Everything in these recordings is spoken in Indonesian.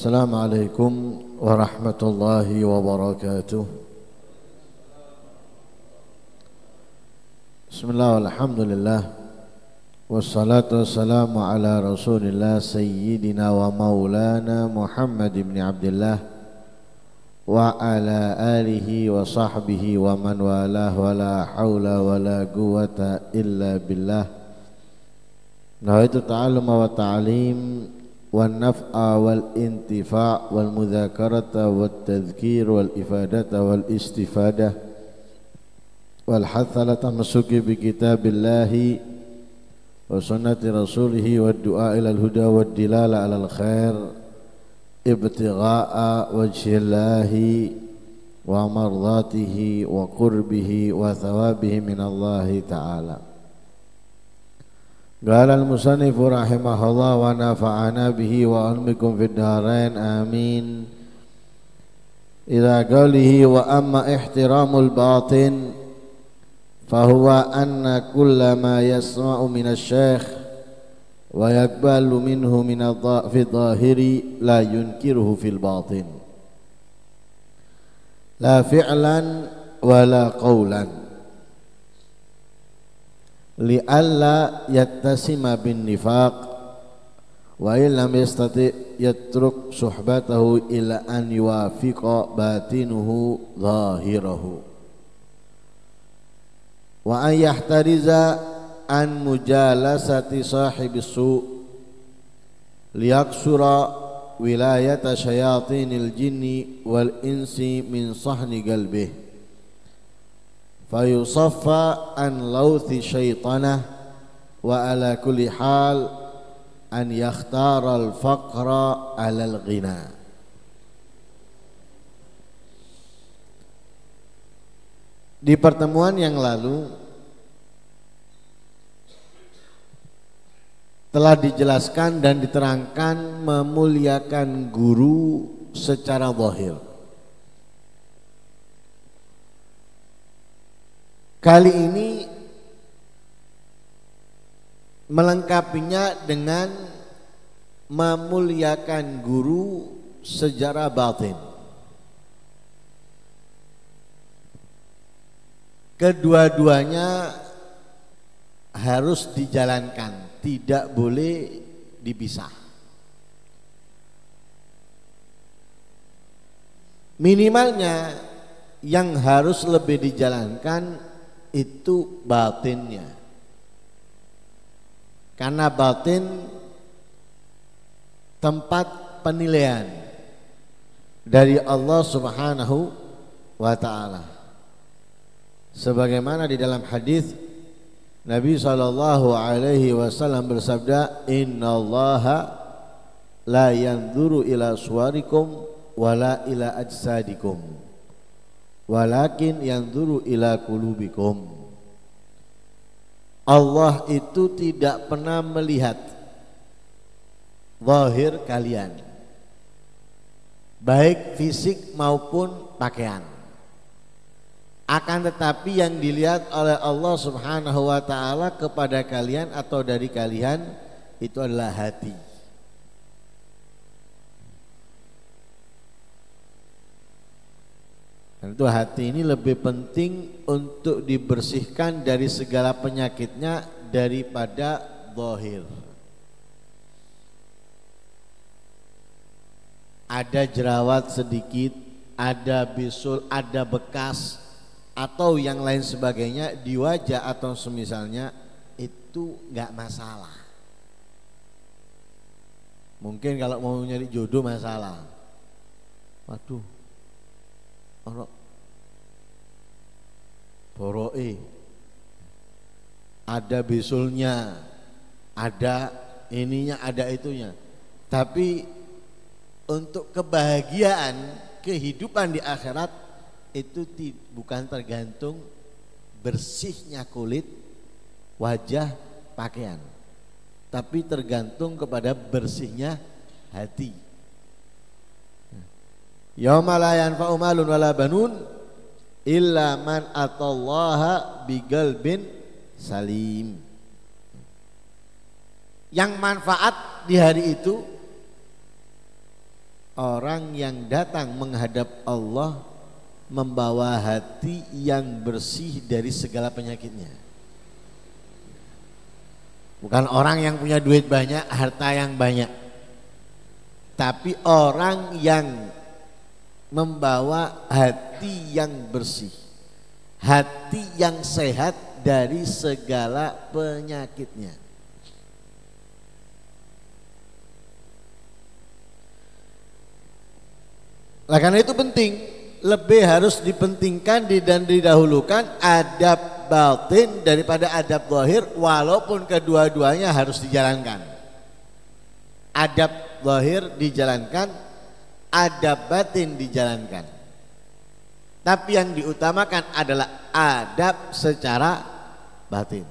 Assalamualaikum warahmatullahi wabarakatuh. Bismillah, alhamdulillah, wassalatu wassalamu ala rasulillah sayyidina wa maulana Muhammad ibn Abdullah wa ala alihi wa sahbihi wa man walah wa la hawla wa la quwata illa billah. Nawaitu ta'alluma wa ta'alim wal naf'a wal intifa' wal mudzakarata wat tadhkir wal ifadata wal istifadah wal hatha ala tamassuki bi kitabillahi wa sunnati rasulihi wad du'a ila al huda wad dilala ala al khair ibtigha'a wajhillahi wa mardatihi wa qurbihi wa thawabihi min Allah ta'ala. Qala al-musannif rahimahullah wa nafa'ana bihi wa almikum fid dharain amin. Idza qalihi wa amma ihtiramul batin fahuwa anna kullama yasma'u min asy-syaikh wa yaqbalu minhu min fi dhahiri la yunkiruhu fil batin la fi'lan wa la qawlan li'alla yattasima bin nifaq wa illam yastati yatruk suhbatahu ila an yuwafiqa batinuhu zahirahu wa an yahtariza an mujalasati sahibis su' liyaksura wilayata syayatinil jinni wal insi min sahni qalbih fayusaffa an lawthi syaitanah wa ala kulli hal an yakhtara al-faqra ala al-ghina. Di pertemuan yang lalu telah dijelaskan dan diterangkan memuliakan guru secara zahir. Kali ini melengkapinya dengan memuliakan guru secara batin. Kedua-duanya harus dijalankan, tidak boleh dipisah. Minimalnya yang harus lebih dijalankan itu batinnya, karena batin tempat penilaian dari Allah Subhanahu wa ta'ala. Sebagaimana di dalam hadis Nabi SAW bersabda, innallaha la yanzuru ila suwarikum wala ila ajsadikum walakin yanzuru ila qulubikum. Allah itu tidak pernah melihat zahir kalian, baik fisik maupun pakaian. Akan tetapi yang dilihat oleh Allah Subhanahu wa ta'ala kepada kalian atau dari kalian itu adalah hati. Dan itu hati ini lebih penting untuk dibersihkan dari segala penyakitnya daripada zahir. Ada jerawat sedikit, ada bisul, ada bekas atau yang lain sebagainya di wajah atau semisalnya, itu enggak masalah. Mungkin kalau mau nyari jodoh masalah. Waduh, orang boroe, ada bisulnya, ada ininya, ada itunya. Tapi untuk kebahagiaan kehidupan di akhirat itu bukan tergantung bersihnya kulit, wajah, pakaian, tapi tergantung kepada bersihnya hati. Yauma la yanfa'u malun wala banun illa man atallaha biqalbin salim. Yang manfaat di hari itu orang yang datang menghadap Allah membawa hati yang bersih dari segala penyakitnya. Bukan orang yang punya duit banyak, harta yang banyak, tapi orang yang membawa hati yang bersih, hati yang sehat dari segala penyakitnya. Nah, karena itu penting, lebih harus dipentingkan dan didahulukan adab batin daripada adab zahir, walaupun kedua-duanya harus dijalankan. Adab zahir dijalankan, adab batin dijalankan. Tapi yang diutamakan adalah adab secara batin.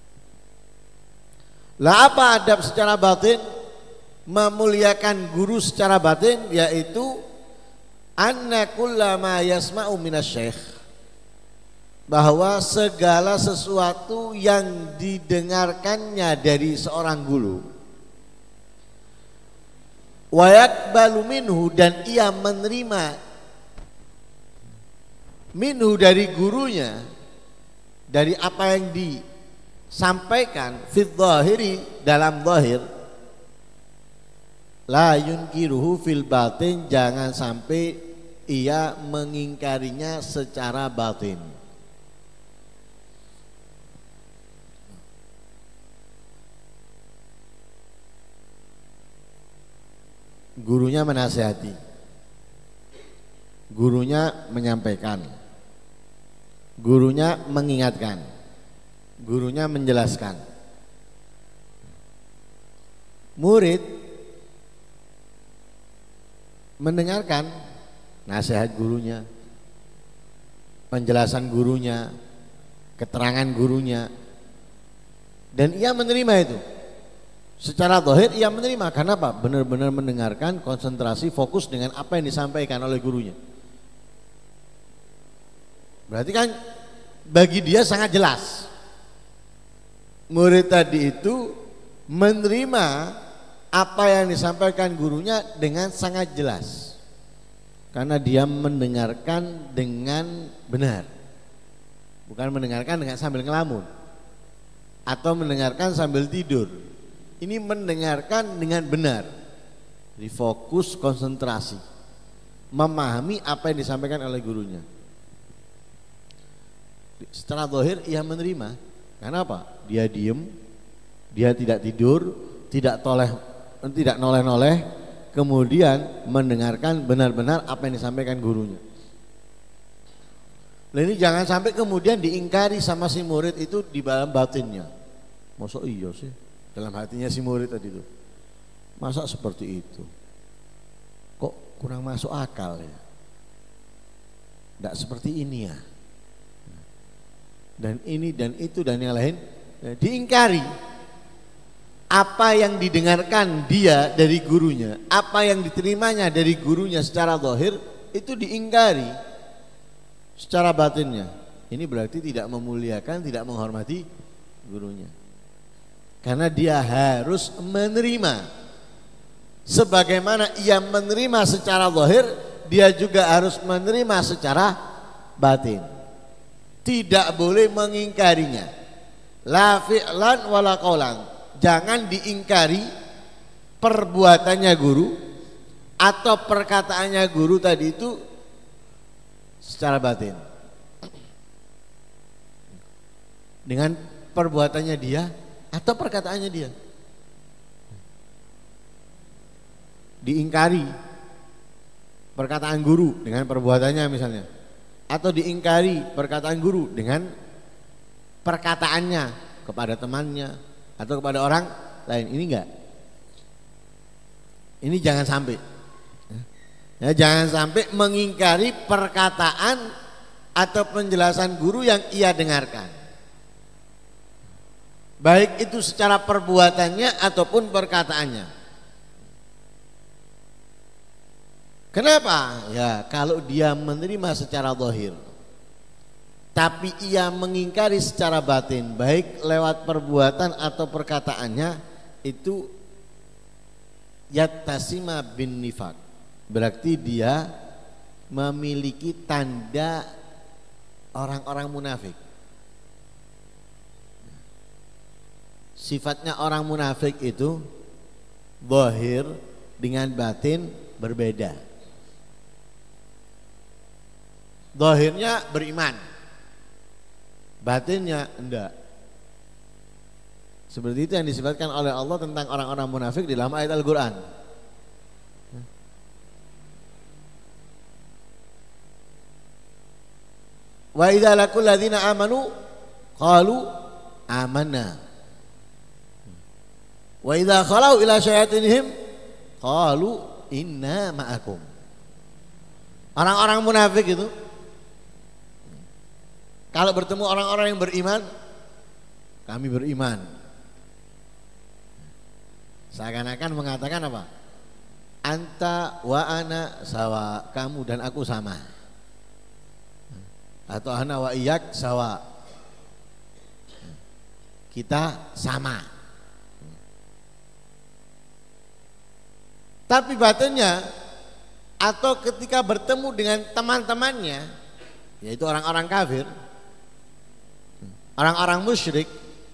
Lah apa adab secara batin? Memuliakan guru secara batin, yaitu anna kullama yasma'u minasyaikh, bahwa segala sesuatu yang didengarkannya dari seorang guru, wa yaqbalu minhu, dan ia menerima minhu dari gurunya, dari apa yang disampaikan fid zahiri, dalam zahir, la yunkiruhu fil batin, jangan sampai ia mengingkarinya secara batin. Gurunya menasihati, gurunya menyampaikan, gurunya mengingatkan, gurunya menjelaskan. Murid mendengarkan nasihat gurunya, penjelasan gurunya, keterangan gurunya, dan ia menerima itu. Secara zahir ia menerima, karena apa? Benar-benar mendengarkan, konsentrasi, fokus dengan apa yang disampaikan oleh gurunya. Berarti kan bagi dia sangat jelas. Murid tadi itu menerima apa yang disampaikan gurunya dengan sangat jelas, karena dia mendengarkan dengan benar, bukan mendengarkan dengan sambil ngelamun atau mendengarkan sambil tidur. Ini mendengarkan dengan benar, difokus, konsentrasi, memahami apa yang disampaikan oleh gurunya. Secara zahir ia menerima, karena apa? Dia diem, dia tidak tidur, tidak noleh-noleh, kemudian mendengarkan benar-benar apa yang disampaikan gurunya. Nah, ini jangan sampai kemudian diingkari sama si murid itu di dalam batinnya. Masa iya sih? Dalam hatinya si murid tadi itu, masa seperti itu? Kok kurang masuk akal ya? Tidak seperti ini ya? Dan ini dan itu dan yang lain, diingkari. Apa yang didengarkan dia dari gurunya, apa yang diterimanya dari gurunya secara zahir, itu diingkari secara batinnya. Ini berarti tidak memuliakan, tidak menghormati gurunya. Karena dia harus menerima, sebagaimana ia menerima secara zahir, dia juga harus menerima secara batin. Tidak boleh mengingkarinya. La fi'lan wala qaulan. Jangan diingkari perbuatannya guru atau perkataannya guru tadi itu secara batin. Dengan perbuatannya dia atau perkataannya dia. Diingkari perkataan guru dengan perbuatannya misalnya, atau diingkari perkataan guru dengan perkataannya kepada temannya atau kepada orang lain. Ini enggak. Ini jangan sampai. Ya, jangan sampai mengingkari perkataan atau penjelasan guru yang ia dengarkan, baik itu secara perbuatannya ataupun perkataannya. Kenapa? Ya, kalau dia menerima secara zahir, tapi ia mengingkari secara batin, baik lewat perbuatan atau perkataannya, itu yattasima bin nifaq, berarti dia memiliki tanda orang-orang munafik. Sifatnya orang munafik itu zahir dengan batin berbeda. Zahirnya beriman, batinnya enggak. Seperti itu yang disifatkan oleh Allah tentang orang-orang munafik di dalam ayat Al-Quran. Wa idza laqul ladzina amanu qalu amanna. Wa idza khalau ila syayatinihim qalu inna ma'akum. Orang-orang munafik itu kalau bertemu orang-orang yang beriman, kami beriman. Seakan-akan mengatakan apa? Anta wa ana sawa, kamu dan aku sama. Atau ana wa iyyak sawa, kita sama. Tapi batinnya atau ketika bertemu dengan teman-temannya, yaitu orang-orang kafir, orang-orang musyrik,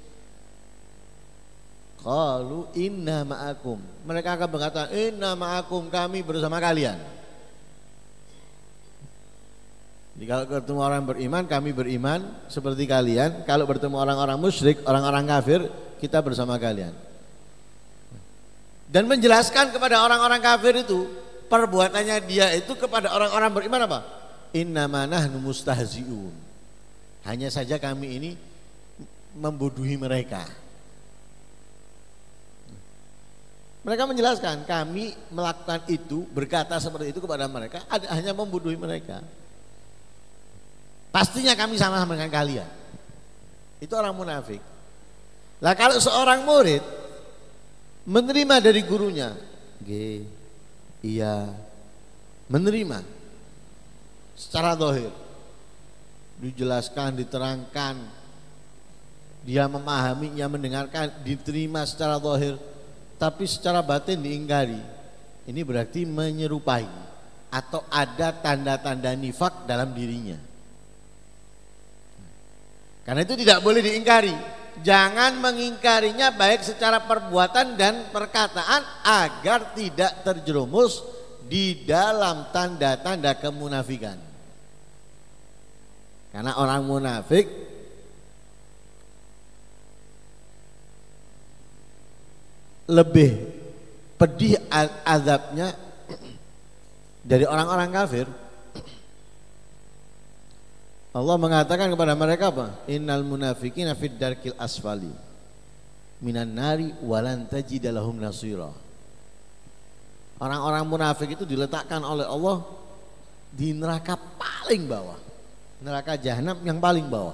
qalu inna ma'akum, mereka akan berkata inna ma'akum, kami bersama kalian. Jadi kalau bertemu orang beriman, kami beriman seperti kalian. Kalau bertemu orang-orang musyrik, orang-orang kafir, kita bersama kalian. Dan menjelaskan kepada orang-orang kafir itu, perbuatannya dia itu kepada orang-orang beriman apa? Innama nahnu mustahzi'un. Hanya saja kami ini membodohi mereka. Mereka menjelaskan kami melakukan itu, berkata seperti itu kepada mereka, hanya membodohi mereka. Pastinya kami sama-sama dengan kalian. Itu orang munafik. Lah kalau seorang murid menerima dari gurunya, iya, menerima secara zahir, dijelaskan, diterangkan, dia memahaminya, mendengarkan, diterima secara zahir, tapi secara batin diingkari. Ini berarti menyerupai atau ada tanda-tanda nifak dalam dirinya. Karena itu tidak boleh diingkari. Jangan mengingkarinya baik secara perbuatan dan perkataan agar tidak terjerumus di dalam tanda-tanda kemunafikan. Karena orang munafik lebih pedih azabnya dari orang-orang kafir. Allah mengatakan kepada mereka apa? Innal munafiqina fid darkil asfali minan nari walan tajida lahum nasira. Orang-orang munafik itu diletakkan oleh Allah di neraka paling bawah, neraka jahanam yang paling bawah.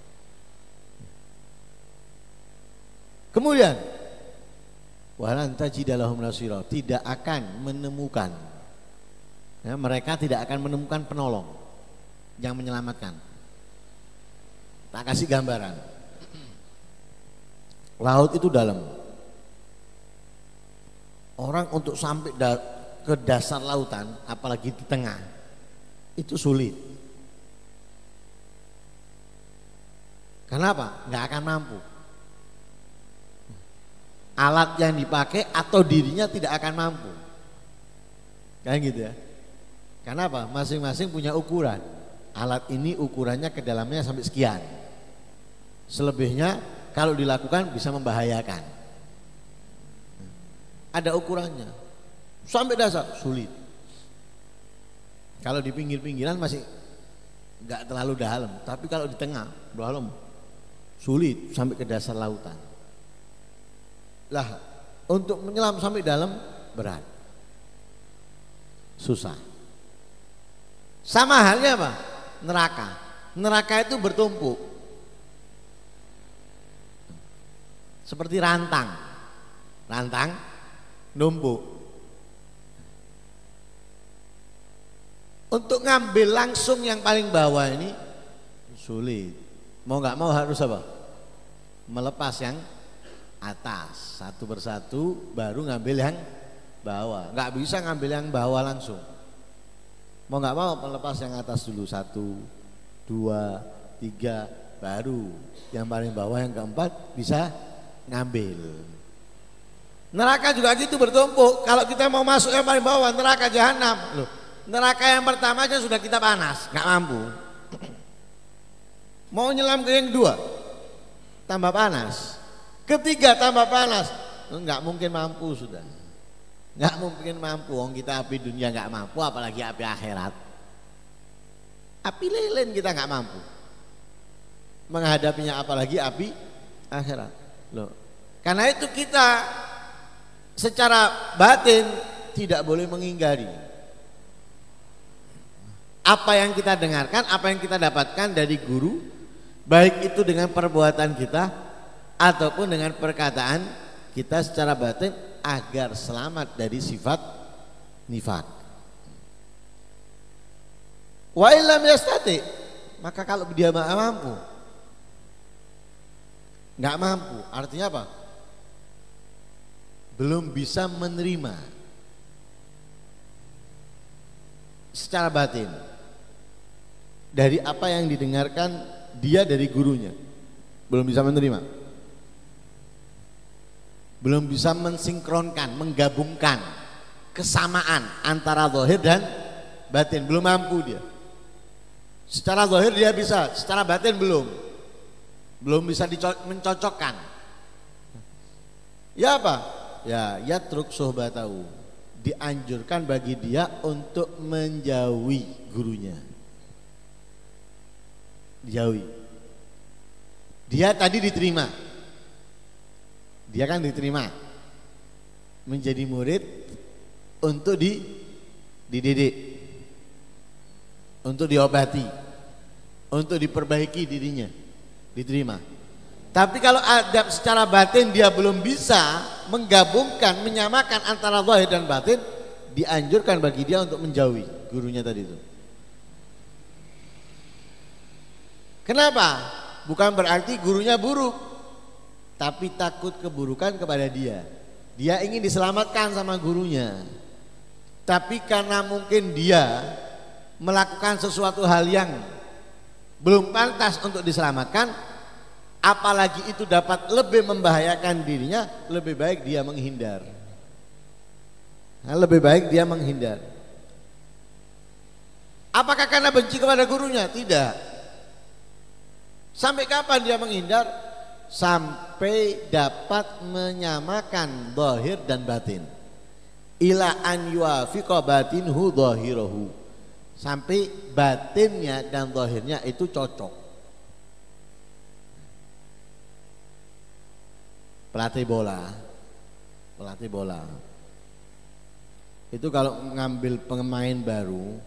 Kemudian walan tajida lahum nasira, tidak akan menemukan, ya, mereka tidak akan menemukan penolong yang menyelamatkan. Tak kasih gambaran. Laut itu dalam. Orang untuk sampai ke dasar lautan, apalagi di tengah, itu sulit. Kenapa? Nggak akan mampu. Alat yang dipakai atau dirinya tidak akan mampu. Kayak gitu ya. Kenapa? Masing-masing punya ukuran. Alat ini ukurannya ke dalamnya sampai sekian. Selebihnya kalau dilakukan bisa membahayakan. Ada ukurannya. Sampai dasar sulit. Kalau di pinggir-pinggiran masih enggak terlalu dalam, tapi kalau di tengah dalam sulit sampai ke dasar lautan. Lah, untuk menyelam sampai dalam berat. Susah. Sama halnya apa? Neraka. Neraka itu bertumpuk seperti rantang numpuk. Untuk ngambil langsung yang paling bawah ini sulit. Mau nggak mau harus apa? Melepas yang atas satu persatu, baru ngambil yang bawah. Nggak bisa ngambil yang bawah langsung. Mau nggak mau melepas yang atas dulu, 1, 2, 3, baru yang paling bawah yang keempat bisa ngambil. Neraka juga gitu bertumpuk. Kalau kita mau masuk yang paling bawah, neraka jahanam. Loh, neraka yang pertama aja sudah kita panas, nggak mampu. Mau nyelam ke yang kedua, tambah panas. Ketiga tambah panas, nggak mungkin mampu sudah. Nggak mungkin mampu. Wong kita api dunia nggak mampu, apalagi api akhirat. Api lilin kita nggak mampu menghadapinya, apalagi api akhirat. Loh, karena itu kita secara batin tidak boleh menghindari apa yang kita dengarkan, apa yang kita dapatkan dari guru, baik itu dengan perbuatan kita ataupun dengan perkataan kita secara batin, agar selamat dari sifat nifak. Wa illam yastati, maka kalau dia nggak mampu, artinya apa? Belum bisa menerima secara batin dari apa yang didengarkan dia dari gurunya, belum bisa menerima, belum bisa mensinkronkan, menggabungkan kesamaan antara zahir dan batin, belum mampu dia. Secara zahir dia bisa, secara batin belum bisa mencocokkan. Ya apa? Ya yatruk sohbatahu, dianjurkan bagi dia untuk menjauhi gurunya. Dijauhi. Dia tadi diterima, dia kan diterima menjadi murid untuk dididik, untuk diobati, untuk diperbaiki dirinya, diterima. Tapi kalau adab secara batin dia belum bisa menggabungkan, menyamakan antara zahir dan batin, dianjurkan bagi dia untuk menjauhi gurunya tadi itu. Kenapa? Bukan berarti gurunya buruk, tapi takut keburukan kepada dia. Dia ingin diselamatkan sama gurunya, tapi karena mungkin dia melakukan sesuatu hal yang belum pantas untuk diselamatkan, apalagi itu dapat lebih membahayakan dirinya, lebih baik dia menghindar. Lebih baik dia menghindar. Apakah karena benci kepada gurunya? Tidak. Sampai kapan dia menghindar? Sampai dapat menyamakan zahir dan batin. Ila an yuafiqa batinhu zahirahu. Sampai batinnya dan zahirnya itu cocok. Pelatih bola itu kalau ngambil pemain baru,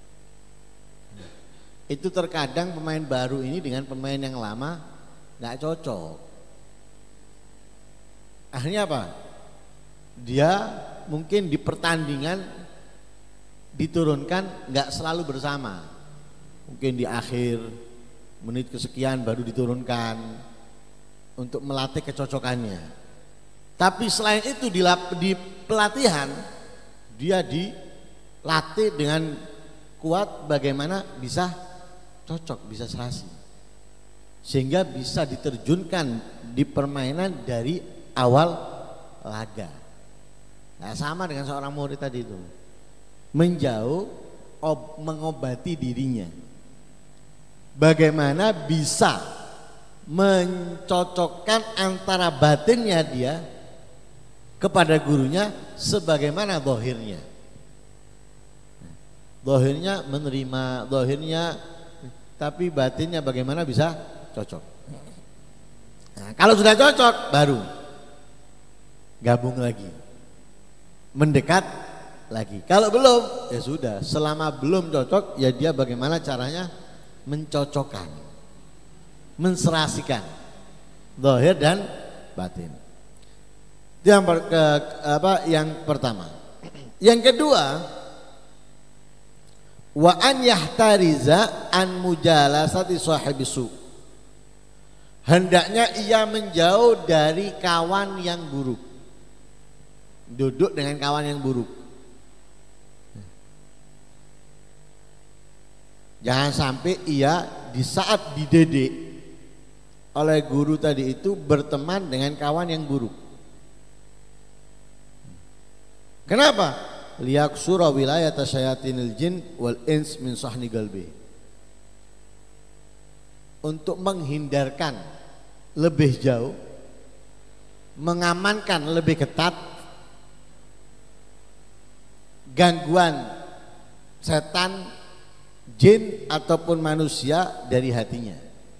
itu terkadang pemain baru ini dengan pemain yang lama nggak cocok. Akhirnya apa? Dia mungkin di pertandingan diturunkan nggak selalu bersama, mungkin di akhir menit kesekian baru diturunkan untuk melatih kecocokannya. Tapi selain itu di pelatihan dia dilatih dengan kuat bagaimana bisa cocok, bisa serasi, sehingga bisa diterjunkan di permainan dari awal laga. Nah, sama dengan seorang murid tadi itu, menjauh, mengobati dirinya, bagaimana bisa mencocokkan antara batinnya dia kepada gurunya sebagaimana zahirnya. Zahirnya menerima, zahirnya, tapi batinnya bagaimana bisa cocok. Nah, kalau sudah cocok baru gabung lagi, mendekat lagi. Kalau belum ya sudah, selama belum cocok ya dia bagaimana caranya mencocokkan, menserasikan zahir dan batin. Itu yang pertama. Yang kedua, wa an yahtariza an mujalasati sahibisu. Hendaknya ia menjauh dari kawan yang buruk. duduk dengan kawan yang buruk. Jangan sampai ia di saat dididik oleh guru tadi itu berteman dengan kawan yang buruk. Kenapa? Liyaksura wilayata syayatinil jin wal ins min sahni galbi. Untuk menghindarkan lebih jauh, mengamankan lebih ketat gangguan setan, jin ataupun manusia dari hatinya.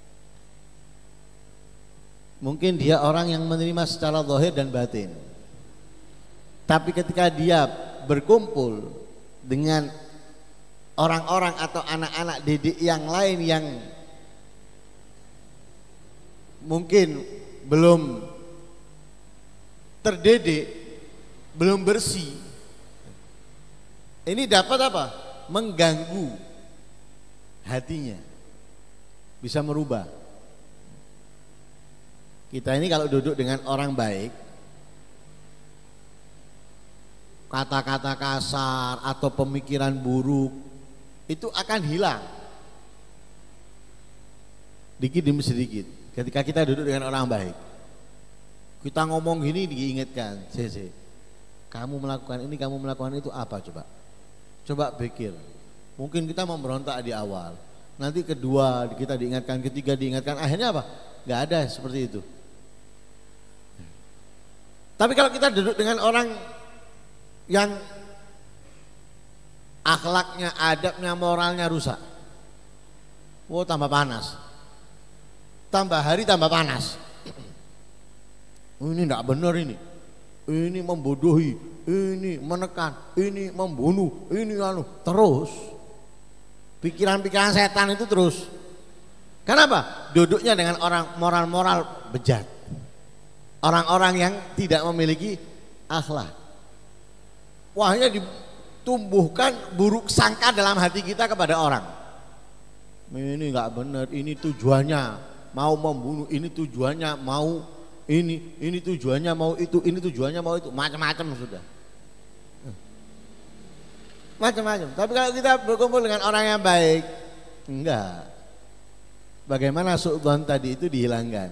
Mungkin dia orang yang menerima secara zahir dan batin, tapi ketika dia berkumpul dengan orang-orang atau anak-anak didik yang lain yang mungkin belum terdidik, belum bersih, ini dapat apa? Mengganggu hatinya, bisa merubah. Kita ini kalau duduk dengan orang baik, kata-kata kasar atau pemikiran buruk itu akan hilang dikit demi sedikit. Ketika kita duduk dengan orang baik, kita ngomong gini diingatkan, kamu melakukan ini, kamu melakukan itu apa coba? Coba pikir. Mungkin kita memberontak di awal, nanti kedua kita diingatkan, ketiga diingatkan, akhirnya apa? Gak ada seperti itu. Tapi kalau kita duduk dengan orang yang akhlaknya, adabnya, moralnya rusak, tambah panas, tambah hari tambah panas. Ini gak benar ini membodohi, ini menekan, ini membunuh, ini terus. Pikiran-pikiran setan itu terus. Kenapa? Duduknya dengan orang moral-moral bejat, orang-orang yang tidak memiliki akhlak. Wahnya ditumbuhkan buruk sangka dalam hati kita kepada orang. Ini nggak benar, ini tujuannya mau membunuh, ini tujuannya mau ini tujuannya mau itu, ini tujuannya mau itu, macam-macam sudah. Macam-macam. Tapi kalau kita berkumpul dengan orang yang baik, enggak. Bagaimana suudzon tadi itu dihilangkan.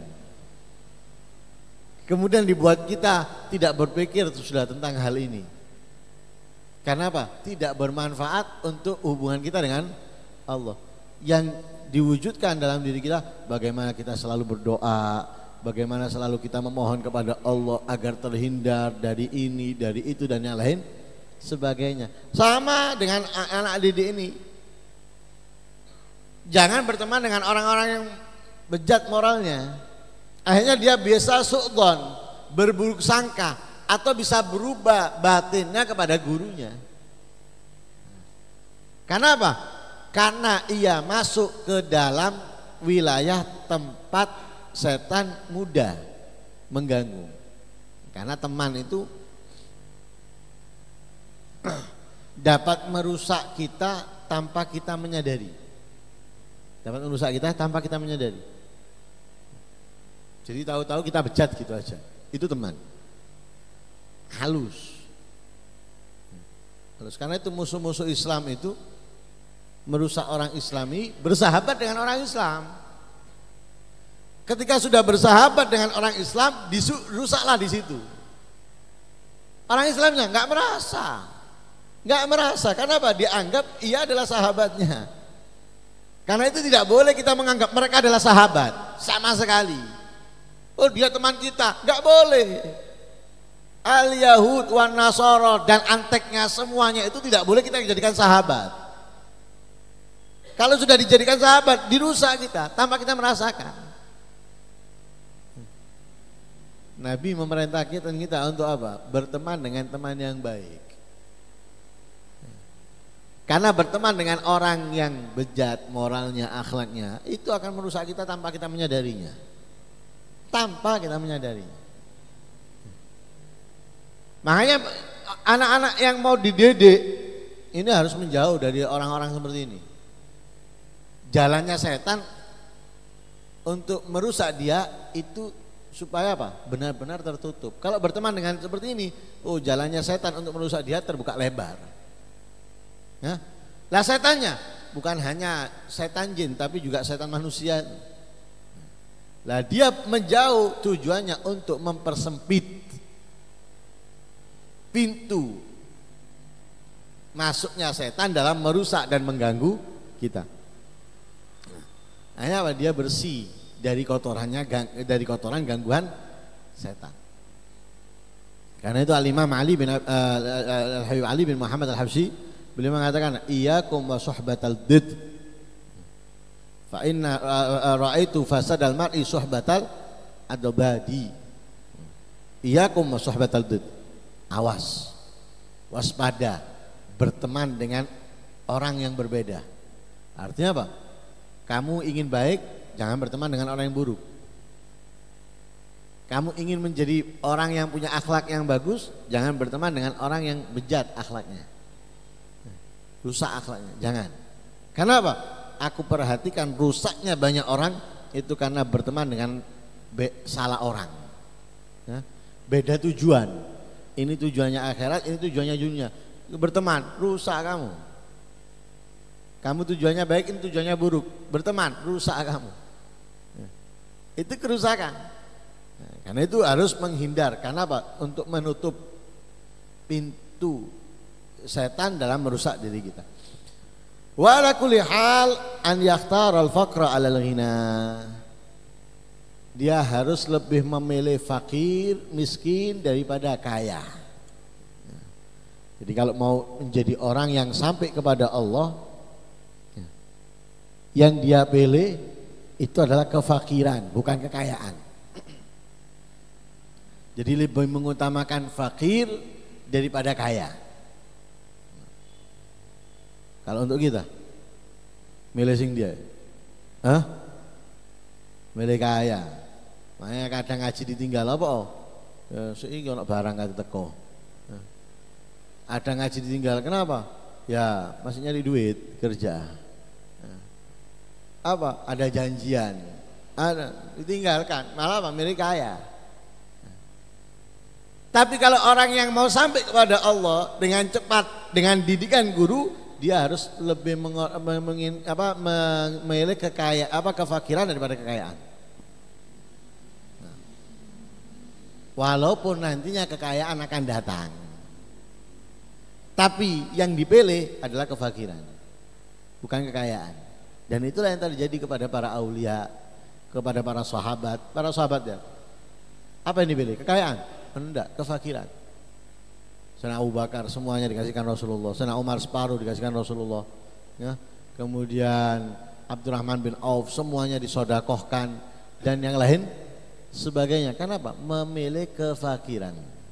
Kemudian dibuat kita tidak berpikir sudah tentang hal ini. Karena apa? Tidak bermanfaat untuk hubungan kita dengan Allah. Yang diwujudkan dalam diri kita, bagaimana kita selalu berdoa, bagaimana selalu kita memohon kepada Allah agar terhindar dari ini, dari itu dan yang lain sebagainya. Sama dengan anak didik ini, jangan berteman dengan orang-orang yang bejat moralnya. Akhirnya dia biasa suudzon, berburuk sangka, atau bisa berubah batinnya kepada gurunya. Karena apa? Karena ia masuk ke dalam wilayah tempat setan mudah mengganggu. Karena teman itu dapat merusak kita tanpa kita menyadari. Dapat merusak kita tanpa kita menyadari. Jadi tahu-tahu kita bejat gitu aja. Itu teman. Halus. Karena itu musuh-musuh Islam itu merusak orang Islami, bersahabat dengan orang Islam. Ketika sudah bersahabat dengan orang Islam, rusaklah di situ. Orang Islamnya nggak merasa. Kenapa? Dianggap ia adalah sahabatnya. Karena itu tidak boleh kita menganggap mereka adalah sahabat sama sekali. Oh dia teman kita, nggak boleh. Al-Yahud wan Nasara dan anteknya semuanya itu tidak boleh kita dijadikan sahabat. Kalau sudah dijadikan sahabat, dirusak kita tanpa kita merasakan. Nabi memerintah kita untuk apa? Berteman dengan teman yang baik. Karena berteman dengan orang yang bejat moralnya, akhlaknya, itu akan merusak kita tanpa kita menyadarinya. Tanpa kita menyadarinya. Makanya anak-anak yang mau dididik ini harus menjauh dari orang-orang seperti ini. Jalannya setan untuk merusak dia itu supaya apa? Benar-benar tertutup. Kalau berteman dengan seperti ini, oh jalannya setan untuk merusak dia terbuka lebar. Ya. Lah setannya bukan hanya setan jin tapi juga setan manusia. Lah dia menjauh tujuannya untuk mempersempit pintu masuknya setan dalam merusak dan mengganggu kita. Akhirnya apa? Dia bersih dari kotorannya, dari kotoran gangguan setan. Karena itu Al-Imam Ali bin Al-Habib Ali bin Muhammad Al-Habsyi beliau mengatakan iyyakum wa suhbatal did fa inna ra'aitu fasadal mar'i suhbatal adbadi. Iyyakum wa suhbatal did. Awas, waspada berteman dengan orang yang berbeda. Artinya apa? Kamu ingin baik, jangan berteman dengan orang yang buruk. Kamu ingin menjadi orang yang punya akhlak yang bagus, jangan berteman dengan orang yang bejat akhlaknya, rusak akhlaknya, jangan. Karena apa? Aku perhatikan rusaknya banyak orang itu karena berteman dengan salah orang. Beda tujuan. Ini tujuannya akhirat, ini tujuannya dunia. Berteman, rusak kamu. Kamu tujuannya baik, ini tujuannya buruk. Berteman, rusak kamu. Itu kerusakan. Karena itu harus menghindar. Karena apa? Untuk menutup pintu setan dalam merusak diri kita. Wa ala kulli hal an yakhtara al-faqra 'ala al-ghina. Dia harus lebih memilih fakir, miskin daripada kaya. Jadi kalau mau menjadi orang yang sampai kepada Allah, yang dia pilih itu adalah kefakiran, bukan kekayaan. Jadi lebih mengutamakan fakir daripada kaya. Kalau untuk kita, milih sing dia, milih kaya. Makanya kadang ngaji ditinggal apa? Ya seiki ono barang kate teko. Ada ngaji ditinggal, kenapa? Ya masih nyari duit, kerja. Apa? Ada janjian, ada ditinggalkan, malah apa? Milih kaya. Tapi kalau orang yang mau sampai kepada Allah dengan cepat, dengan didikan guru, dia harus lebih memilih kefakiran daripada kekayaan. Walaupun nantinya kekayaan akan datang, tapi yang dipilih adalah kefakiran, bukan kekayaan. Dan itulah yang terjadi kepada para aulia, kepada para sahabat. Para sahabat ya, apa yang dipilih? Kekayaan? Enggak, kefakiran. Sayyidina Abu Bakar semuanya dikasihkan Rasulullah, Sayyidina Umar separuh dikasihkan Rasulullah, ya. Kemudian Abdurrahman bin Auf semuanya disodakohkan dan yang lain sebagainya. Kenapa? Memilih kefakiran.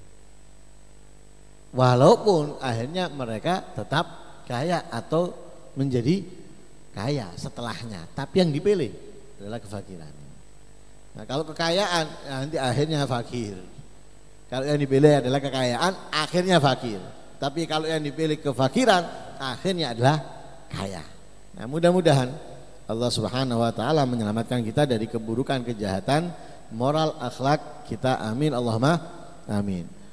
Walaupun akhirnya mereka tetap kaya atau menjadi kaya setelahnya, tapi yang dipilih adalah kefakiran. Nah, kalau kekayaan nanti akhirnya fakir. Kalau yang dipilih adalah kekayaan, akhirnya fakir. Tapi kalau yang dipilih kefakiran, akhirnya adalah kaya. Nah, mudah-mudahan Allah Subhanahu wa taala menyelamatkan kita dari keburukan, kejahatan, moral, akhlak kita. Amin Allahumma amin.